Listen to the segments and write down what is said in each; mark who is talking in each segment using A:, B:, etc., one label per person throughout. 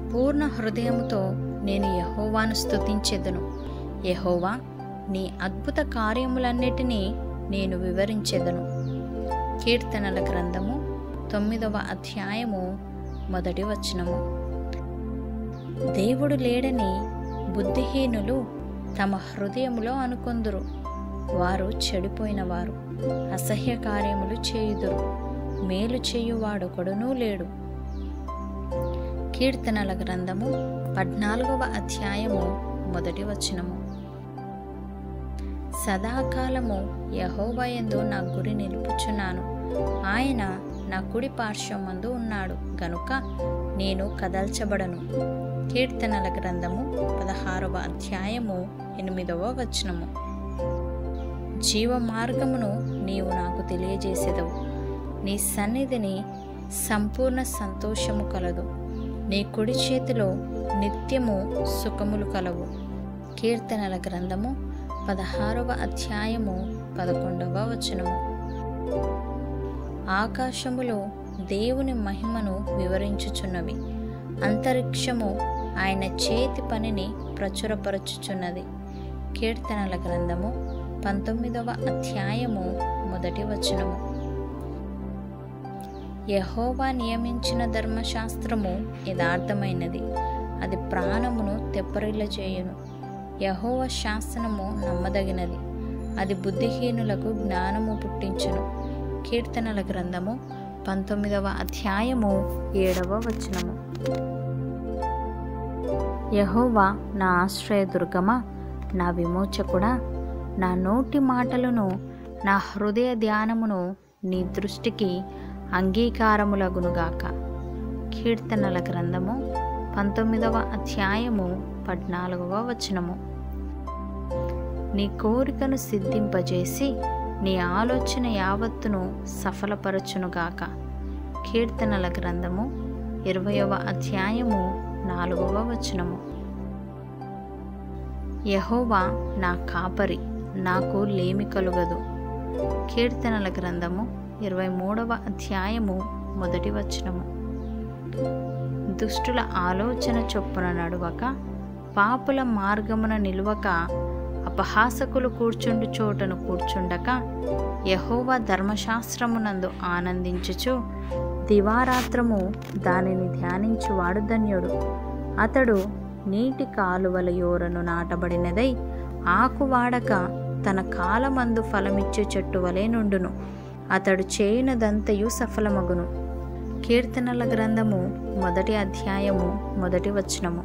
A: పూర్ణ హృదయముతో నేను యెహోవాను స్తుతించెదను. యెహోవా, నీ అద్భుత కార్యములన్నిటినీ నేను వివరించెదను. కీర్తనల గ్రంథము 9వ అధ్యాయము 1వ వచనము. దేవుడు లేడని బుద్ధిహీనులు తమ హృదయములో అనుకొందురు. వారు చెడిపోయినవారు, అసహ్య కార్యములు చేయుదురు, మేలు చేయువాడొకడునూ లేడు. కీర్తనల గ్రంథము 14వ అధ్యాయము 1వ వచనము. సదాకాలము యెహోవా యందు నా గురి నిలుపుచున్నాను. ఆయన నా కుడి పార్శ్వమందు ఉన్నాడు గనుక నేను కదల్చబడను. కీర్తనల గ్రంథము 16వ అధ్యాయము 8వ వచనము. జీవ మార్గమును నీవు నాకు తెలియజేసెదవు. నీ సన్నిధిని సంపూర్ణ సంతోషము కలదు. నీ కుడి చేతిలో నిత్యము సుఖములు కలవు. కీర్తనల గ్రంథము 16వ అధ్యాయము 11వ వచనము. ఆకాశములో దేవుని మహిమను వివరించుచున్నవి, అంతరిక్షము ఆయన చేతి పనిని ప్రచురపరచుచున్నది. కీర్తనల గ్రంథము 19వ అధ్యాయము 1వ వచనము. యెహోవా నియమించిన ధర్మశాస్త్రము యథార్థమైనది, అది ప్రాణమును తెప్పరిల్లజేయును. యెహోవా శాసనము నమ్మదగినది, అది బుద్ధిహీనులకు జ్ఞానము పుట్టించును. కీర్తనల గ్రంథము 19వ అధ్యాయము 7వ వచనము. యెహోవా నా ఆశ్రయదుర్గమా, నా విమోచకుడా, నా నోటి మాటలను నా హృదయ ధ్యానమును నీ దృష్టికి అంగీకారములగునుగాక. కీర్తనల గ్రంథము 19వ అధ్యాయము 14వ వచనము. నీ కోరికను సిద్ధింపజేసి నీ ఆలోచన యావత్తును సఫలపరచునుగాక. కీర్తనల గ్రంథము 20వ అధ్యాయము 4వ వచనము. యెహోవా నా కాపరి, నాకు లేమి కలుగదు. కీర్తనల గ్రంథము 23వ అధ్యాయము 1వ వచనము. దుష్టుల ఆలోచన చొప్పున నడువక, పాపుల మార్గమున నిలువక, అపహాసకులు కూర్చుండు చోటను కూర్చుండక, యెహోవా ధర్మశాస్త్రమునందు ఆనందించుచు దివారాత్రము దానిని ధ్యానించువాడు ధన్యుడు. అతడు నీటి కాలువల యోరను నాటబడినదై ఆకువాడక తన కాలమందు ఫలమిచ్చు చెట్టు వలె నుండును. అతడు చేయునదంతయు సఫలమగును. కీర్తనల గ్రంథము 1వ అధ్యాయము 1వ వచనము.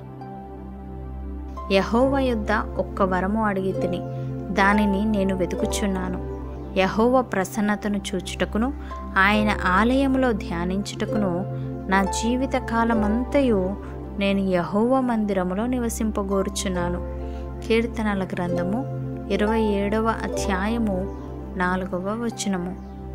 A: యెహోవా యొద్ద ఒక్క వరము అడిగితిని, దానిని నేను వెతుకుచున్నాను. యెహోవా ప్రసన్నతను చూచుటకును, ఆయన ఆలయములో ధ్యానించుటకును నా జీవిత కాలమంతయు నేను యెహోవా మందిరములో నివసింపగోరుచున్నాను. కీర్తనల గ్రంథము 27వ అధ్యాయము 4వ వచనము.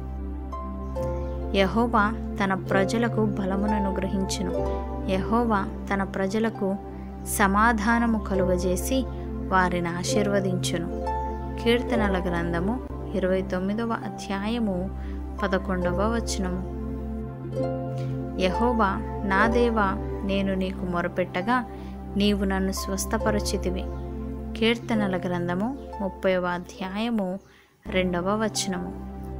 A: యెహోవా తన ప్రజలకు బలమును అనుగ్రహించును. యెహోవా తన ప్రజలకు సమాధానము కలుగజేసి వారిని ఆశీర్వదించును. కీర్తనల గ్రంథము 29వ అధ్యాయము 11వ వచనము. యెహోవా నా దేవా, నేను నీకు మొరపెట్టగా నీవు నన్ను స్వస్థపరచితివి. కీర్తనల గ్రంథము 30వ అధ్యాయము 2వ వచనము.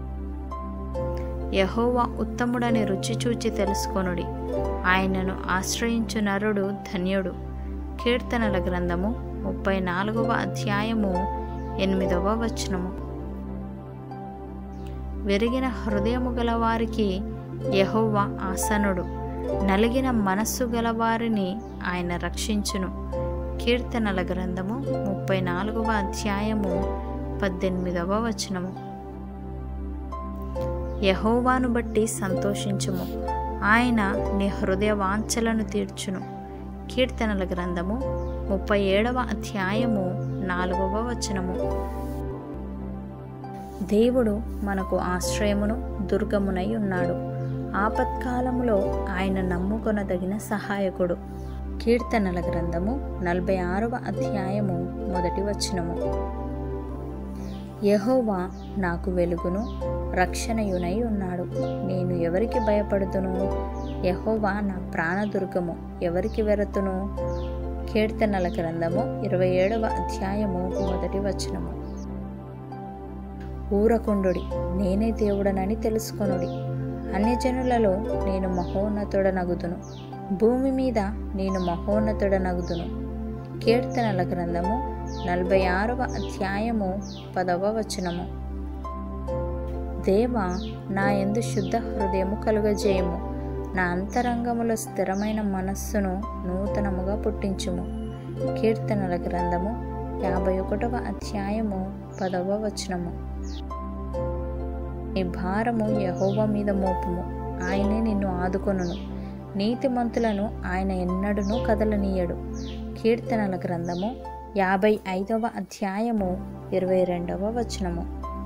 A: యెహోవా ఉత్తముడని రుచి చూచి తెలుసుకొనుడి, ఆయనను ఆశ్రయించు నరుడు ధన్యుడు. కీర్తనల గ్రంథము 34వ అధ్యాయము 8వ వచనము. విరిగిన హృదయము గలవారికి యెహోవా ఆసనుడు, నలిగిన మనస్సు గలవారిని ఆయన రక్షించును. కీర్తనల గ్రంథము 34వ అధ్యాయము 18వ వచనము. యెహోవాను బట్టి సంతోషించుము, ఆయన నీ హృదయ వాంఛలను తీర్చును. కీర్తనల గ్రంథము 37వ అధ్యాయము 4వ వచనము. దేవుడు మనకు ఆశ్రయమును దుర్గమునై ఉన్నాడు. ఆపత్కాలములో ఆయన నమ్ముకొనదగిన సహాయకుడు. కీర్తనల గ్రంథము 46వ అధ్యాయము 1వ వచనము. యెహోవా నాకు వెలుగును రక్షణయునై ఉన్నాడు, నేను ఎవరికి భయపడుదును? యెహోవా నా ప్రాణదుర్గము, ఎవరికి వెరతును? కీర్తనల గ్రంథము 27వ అధ్యాయము 1వ వచనము. ఊరకుండుడి, నేనే దేవుడనని తెలుసుకొనుడి. అన్యజనులలో నేను మహోన్నతుడనగుదును, భూమి మీద నేను మహోన్నతుడనగుదును. కీర్తనల గ్రంథము 46వ అధ్యాయము 10వ వచనము. దేవా, నా యందు శుద్ధ హృదయము కలుగజేయము, నా అంతరంగములో స్థిరమైన మనస్సును నూతనముగా పుట్టించుము. కీర్తనల గ్రంథము 51వ అధ్యాయము 10వ వచనము. నీ భారము యెహోవా మీద మోపుము, ఆయనే నిన్ను ఆదుకొనును. నీతిమంతులను ఆయన ఎన్నడూనూ కదలనీయడు. కీర్తనల గ్రంథము 55వ అధ్యాయము 22వ వచనము.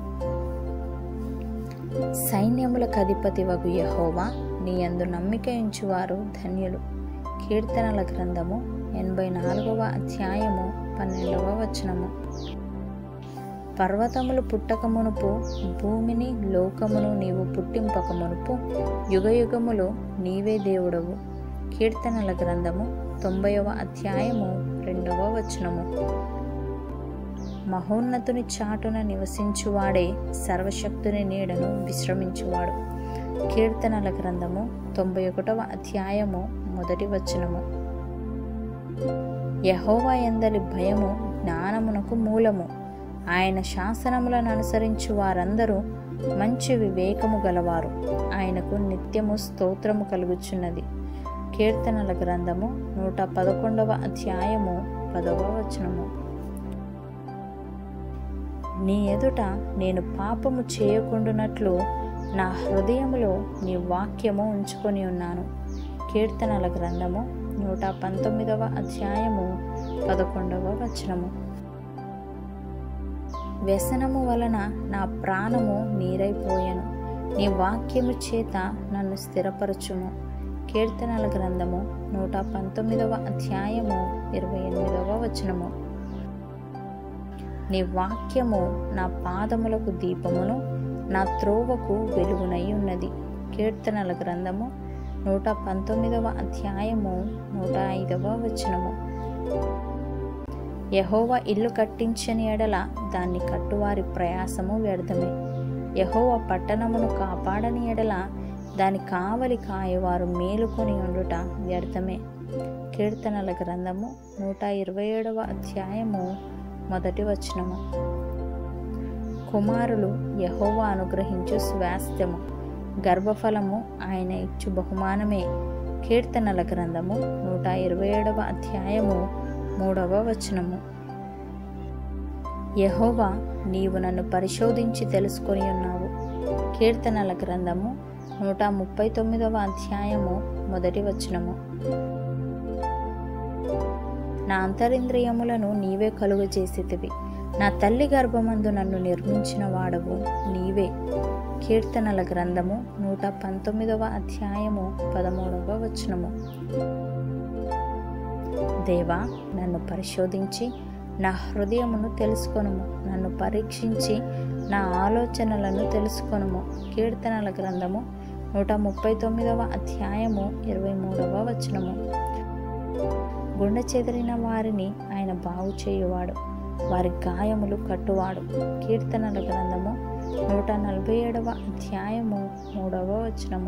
A: సైన్యములకు అధిపతివగు యెహోవా, నీ యందు నమ్మిక ఉంచువారు ధన్యులు. కీర్తనల గ్రంథము 84వ అధ్యాయము 12వ వచనము. పర్వతములు పుట్టక మునుపు, భూమిని లోకమును నీవు పుట్టింపక మునుపు, యుగయుగములు నీవే దేవుడవు. కీర్తనల గ్రంథము 90వ అధ్యాయము 2వ వచనము. మహోన్నతుని చాటున నివసించువాడే సర్వశక్తుని నీడను విశ్రమించువాడు. కీర్తనల గ్రంథము 91వ అధ్యాయము 1వ వచనము. యెహోవా యందలి భయము జ్ఞానమునకు మూలము, ఆయన శాసనములను అనుసరించు వారందరూ మంచి వివేకము గలవారు. ఆయనకు నిత్యము స్తోత్రము కలుగుచున్నది. కీర్తనల గ్రంథము 111వ అధ్యాయము 10వ వచనము. నీ ఎదుట నేను పాపము చేయకుండునట్లు నా హృదయములో నీ వాక్యము ఉంచుకొని ఉన్నాను. కీర్తనల గ్రంథము 119వ అధ్యాయము 11వ వచనము. వ్యసనము వలన నా ప్రాణము నీరైపోయెను, నీ వాక్యము చేత నన్ను స్థిరపరచుము. కీర్తనల గ్రంథము 119వ అధ్యాయము 28వ వచనము. నీ వాక్యము నా పాదములకు దీపమును, నా త్రోవకు వెలుగునై ఉన్నది. కీర్తనల గ్రంథము 119వ అధ్యాయము 105వ వచనము. యెహోవా ఇల్లు కట్టించని ఎడల దాన్ని కట్టువారి ప్రయాసము వ్యర్థమే. యెహోవా పట్టణమును కాపాడని ఎడల దాని కావలి కాయవారు మేలుకొని ఉండుట వ్యర్థమే. కీర్తనల గ్రంథము 127వ అధ్యాయము 1వ వచనము. కుమారులు యెహోవా అనుగ్రహించు స్వాస్థ్యము, గర్భఫలము ఆయన ఇచ్చు బహుమానమే. కీర్తనల గ్రంథము 127వ అధ్యాయము 3వ వచనము. యెహోవా, నీవు నన్ను పరిశోధించి తెలుసుకొని ఉన్నావు. కీర్తనల గ్రంథము 139వ అధ్యాయము 1వ వచనము. నా అంతరింద్రియములను నీవే కలుగజేసితివి, నా తల్లి గర్భమందు నన్ను నిర్మించిన వాడవు నీవే. కీర్తనల గ్రంథము 119వ అధ్యాయము 13వ వచనము. దేవా, నన్ను పరిశోధించి నా హృదయమును తెలుసుకొనుము, నన్ను పరీక్షించి నా ఆలోచనలను తెలుసుకొనుము. కీర్తనల గ్రంథము 139వ అధ్యాయము 23వ వచనము. గుండె చెదిరిన వారిని ఆయన బాగు చేయువాడు, వారి గాయములు కట్టువాడు. కీర్తనల గ్రంథము 147వ అధ్యాయము 3వ వచనము.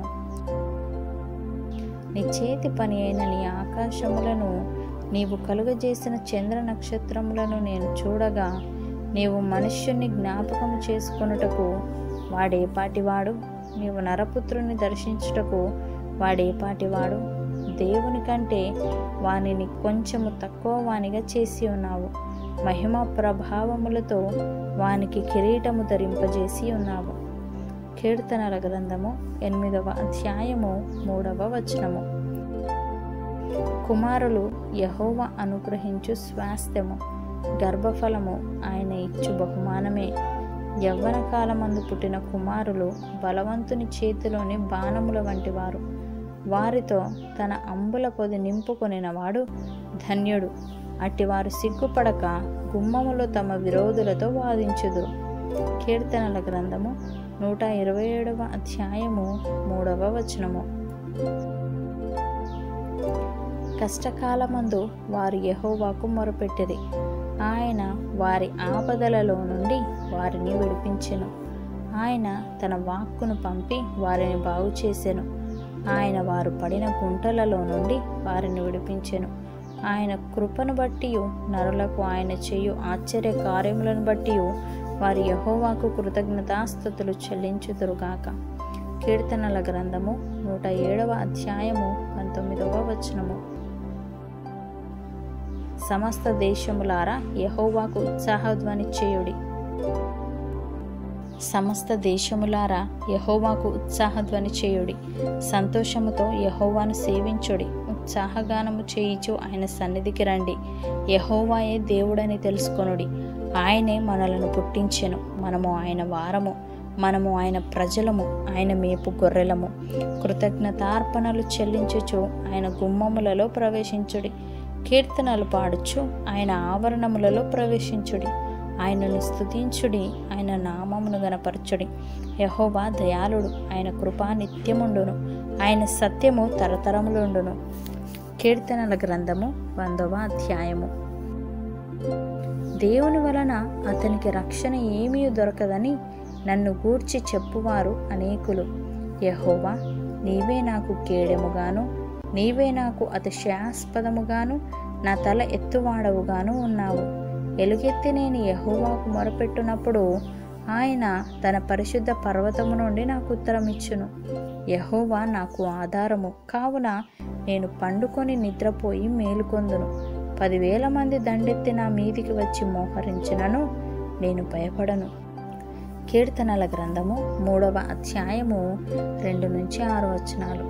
A: నీ చేతి పని అయిన నీ ఆకాశములను, నీవు కలుగజేసిన చంద్ర నక్షత్రములను నేను చూడగా, నీవు మనుష్యుని జ్ఞాపకము చేసుకొనుటకు వాడేపాటివాడు? నీవు నరపుత్రుని దర్శించుటకు వాడేపాటివాడు? దేవుని కంటే వానిని కొంచెము తక్కువ వానిగా చేసి ఉన్నావు, మహిమ ప్రభావములతో వానికి కిరీటము ధరింపజేసి ఉన్నావు. కీర్తనల గ్రంథము 8వ అధ్యాయము 3వ వచనము. కుమారులు యెహోవా అనుగ్రహించు స్వాస్థ్యము, గర్భఫలము ఆయన ఇచ్చు బహుమానమే. యవ్వన కాలమందు పుట్టిన కుమారులు బలవంతుని చేతిలోని బాణముల వంటి వారు. వారితో తన అంబుల పొది నింపుకొనినవాడు ధన్యుడు. అట్టివారు సిగ్గుపడక గుమ్మములో తమ విరోధులతో వాదించుదురు. కీర్తనల గ్రంథము 127వ అధ్యాయము 3వ వచనము. కష్టకాలమందు వారు యెహోవాకు మొరపెట్టిరి. ఆయన వారి ఆపదలలో నుండి వారిని విడిపించెను. ఆయన తన వాక్కును పంపి వారిని బాగు చేసెను. ఆయన వారు పడిన గుంటలలో నుండి వారిని విడిపించెను. ఆయన కృపను బట్టి నరులకు ఆయన చేయు ఆశ్చర్య కార్యములను బట్టి వారి యెహోవాకు కృతజ్ఞతాస్తుతులు చెల్లించుదురుగాక. కీర్తనల గ్రంథము 107వ అధ్యాయము 19వ వచనము. సమస్త దేశములారా యెహోవాకు ఉత్సాహధ్వని చేయుడి. సమస్త దేశములారా యెహోవాకు ఉత్సాహధ్వని చేయుడి. సంతోషముతో యెహోవాను సేవించుడి. ఉత్సాహగానము చేయిచు ఆయన సన్నిధికి రండి. యెహోవాయే దేవుడని తెలుసుకొనుడి. ఆయనే మనలను పుట్టించెను. మనము ఆయన వారము. మనము ఆయన ప్రజలము. ఆయన మేపు గొర్రెలము. కృతజ్ఞతార్పణలు చెల్లించుచు ఆయన గుమ్మములలో ప్రవేశించుడి. కీర్తనలు పాడుచు ఆయన ఆవరణములలో ప్రవేశించుడి. ఆయనను స్తుతించుడి. ఆయన నామమును గణపరచుడి. యెహోవా దయాళుడు. ఆయన కృప నిత్యముండును. ఆయన సత్యము తరతరములుండును. కీర్తనల గ్రంథము 100వ అధ్యాయము. దేవుని వలన అతనికి రక్షణ ఏమీ దొరకదని నన్ను గూర్చి చెప్పువారు అనేకులు. యెహోవా, నీవే నాకు కేడెముగాను, నీవే నాకు అతిశయాస్పదముగాను, నా తల ఎత్తువాడవుగాను ఉన్నావు. ఎలుగెత్తి నేను యెహోవాకు మొరపెట్టునప్పుడు ఆయన తన పరిశుద్ధ పర్వతము నుండి నాకు ఉత్తరం ఇచ్చును. యెహోవా నాకు ఆధారము కావున నేను పండుకొని నిద్రపోయి మేలుకొందును. 10,000 మంది దండెత్తి నా మీదికి వచ్చి మోహరించినను నేను భయపడను. కీర్తనల గ్రంథము 3వ అధ్యాయము 2-6 వచనాలు.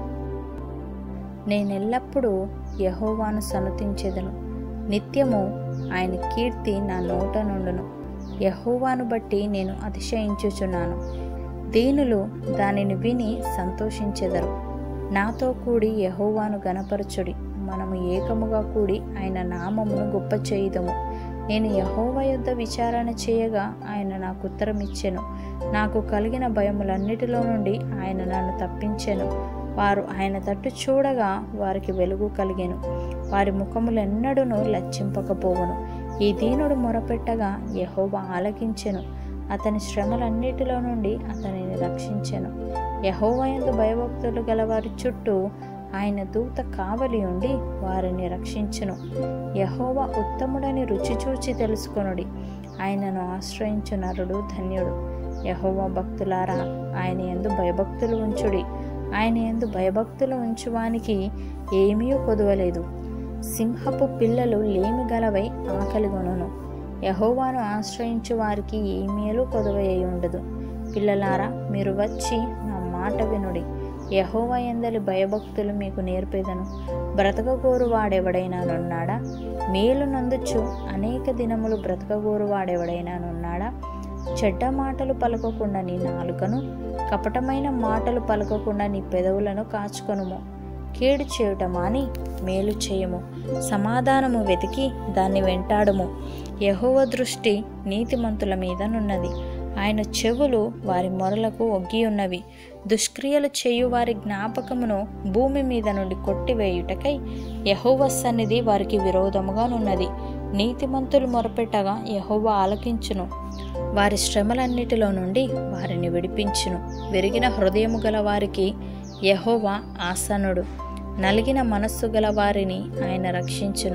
A: నేనెల్లప్పుడూ యెహోవాను సన్నుతించెదను. నిత్యము ఆయన కీర్తి నా నోట నుండును. యెహోవాను బట్టి నేను అతిశయించుచున్నాను. దీనులు దానిని విని సంతోషించెదరు. నాతో కూడి యెహోవాను గణపరచుడి. మనము ఏకముగా కూడి ఆయన నామమును గొప్ప చేయుదము. నేను యెహోవా యొద్ద విచారణ చేయగా ఆయన నాకు ఉత్తరం ఇచ్చెను. నాకు కలిగిన భయములన్నిటిలో నుండి ఆయన నన్ను తప్పించెను. వారు ఆయన తట్టు చూడగా వారికి వెలుగు కలిగెను. వారి ముఖములెన్నడూను లజ్జింపకపోవును. ఈ దీనుడు మొరపెట్టగా యెహోవా ఆలకించెను. అతని శ్రమలన్నిటిలో నుండి అతనిని రక్షించెను. యెహోవా యందు భయభక్తులు గలవారి చుట్టూ ఆయన దూత కావలి ఉండి వారిని రక్షించును. యెహోవా ఉత్తముడని రుచి చూచి తెలుసుకొనుడి. ఆయనను ఆశ్రయించు నరుడు ధన్యుడు. యెహోవా భక్తులారా, ఆయన యందు భయభక్తులు ఉంచుడి. ఆయన యందు భయభక్తులు ఉంచువానికి ఏమీ కొదువలేదు. సింహపు పిల్లలు లేమి గలవై ఆకలిగొనును. యెహోవాను ఆశ్రయించు వారికి ఏ మేలు కొదువయ్యి ఉండదు. పిల్లలారా, మీరు వచ్చి నా మాట వినుడి. యెహోవా యందలి భయభక్తులు మీకు నేర్పేదను. బ్రతకగోరు వాడెవడైనానున్నాడా? మేలు నందుచు అనేక దినములు బ్రతకగోరు వాడెవడైనానున్నాడా? చెడ్డ మాటలు పలకకుండా నీ నాలుకను, కపటమైన మాటలు పలకకుండా నీ పెదవులను కాచుకొనుము. కీడు చేయుట మాని మేలు చేయుము. సమాధానము వెతికి దాన్ని వెంటాడుము. యెహోవా దృష్టి నీతిమంతుల మీదనున్నది. ఆయన చెవులు వారి మొరలకు ఒగ్గి ఉన్నవి. దుష్క్రియలు చేయు వారి జ్ఞాపకమును భూమి మీద నుండి కొట్టివేయుటకై యెహోవా సన్నిధి వారికి విరోధముగానున్నది. నీతిమంతులు మొరపెట్టగా యెహోవా ఆలకించును. వారి శ్రమలన్నిటిలో నుండి వారిని విడిపించును. విరిగిన హృదయము గల వారికి యెహోవా ఆసనుడు. నలిగిన మనస్సు గల వారిని ఆయన రక్షించును.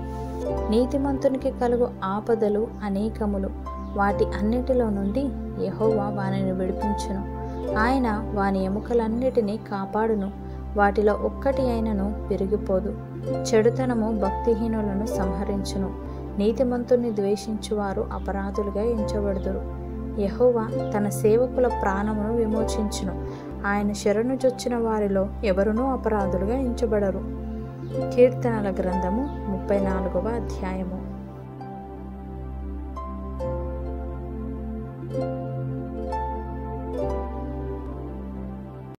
A: నీతిమంతునికి కలుగు ఆపదలు అనేకములు. వాటి అన్నిటిలో నుండి యెహోవా వానిని విడిపించును. ఆయన వాని ఎముకలన్నిటినీ కాపాడును. వాటిలో ఒక్కటి అయినను విరిగిపోదు. చెడుతనము భక్తిహీనులను సంహరించును. నీతిమంతుని ద్వేషించువారు అపరాధులుగా ఎంచబడుదురు. యెహోవా తన సేవకుల ప్రాణమును విమోచించును. ఆయన శరణు జొచ్చిన వారిలో ఎవరునూ అపరాధులుగా ఎంచబడరు. కీర్తనల గ్రంథము 34వ అధ్యాయము.